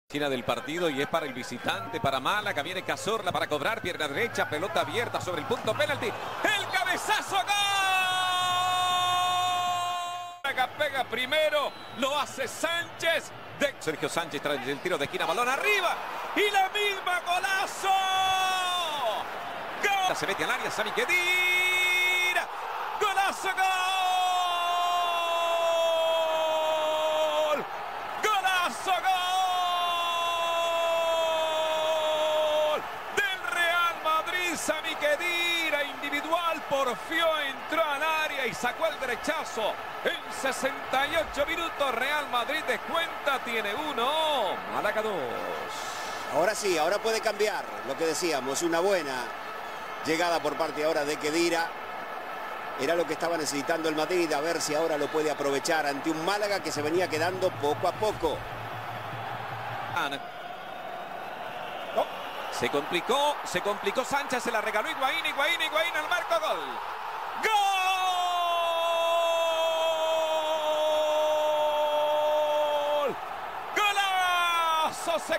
China del partido y es para el visitante, para Málaga. Viene Cazorla para cobrar, pierna derecha, pelota abierta sobre el punto penalti. ¡El cabezazo! ¡Gol! Málaga pega primero, lo hace Sánchez. Sergio Sánchez trae el tiro de esquina, balón arriba y la misma golazo. ¡Gol! Se mete al área, Sami Khedira. ¡Golazo! ¡Gol! ¡Golazo! ¡Gol! Sami Khedira, individual, porfió, entró al área y sacó el derechazo. En 68 minutos Real Madrid descuenta, tiene 1, Málaga 2. Ahora sí, ahora puede cambiar, lo que decíamos, una buena llegada por parte ahora de Khedira. Era lo que estaba necesitando el Madrid, a ver si ahora lo puede aprovechar ante un Málaga que se venía quedando poco a poco. Se complicó Sánchez, se la regaló Higuaín al marco, gol. ¡Gol! ¡Golazo! Se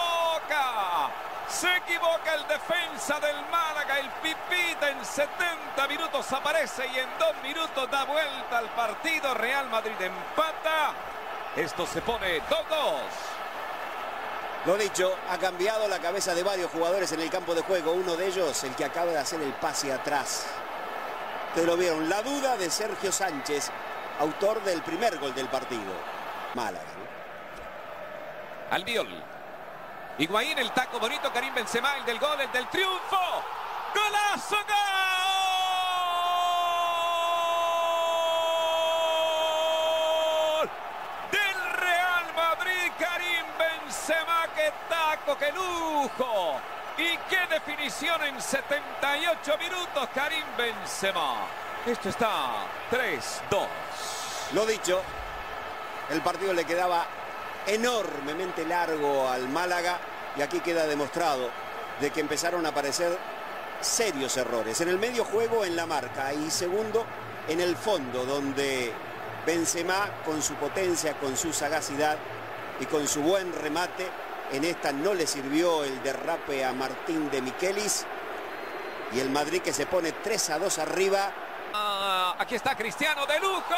equivoca el defensa del Málaga, el Pipita. En 70 minutos aparece y en 2 minutos da vuelta al partido. Real Madrid empata. Esto se pone 2-2. Lo dicho, ha cambiado la cabeza de varios jugadores en el campo de juego. Uno de ellos, el que acaba de hacer el pase atrás. Ustedes lo vieron, la duda de Sergio Sánchez, autor del primer gol del partido. Málaga, ¿no? Albiol. Higuaín, el taco bonito, Karim Benzema, el del gol, el del triunfo. ¡Golazo! ¡Gol! Del Real Madrid, Karim Benzema. ¡Qué taco, qué lujo! Y qué definición en 78 minutos, Karim Benzema. Esto está 3-2. Lo dicho, el partido le quedaba enormemente largo al Málaga y aquí queda demostrado de que empezaron a aparecer serios errores. En el medio juego, en la marca, y segundo, en el fondo, donde Benzema, con su potencia, con su sagacidad y con su buen remate, en esta no le sirvió el derrape a Martín de Michelis. Y el Madrid que se pone 3-2 arriba. Aquí está Cristiano, de lujo.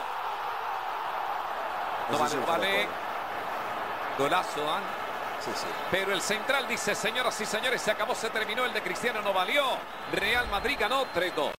No vale, no vale. Golazo, ¿eh? Sí, sí. Pero el central dice, señoras y señores, se acabó, se terminó, el de Cristiano no valió. Real Madrid ganó 3-2.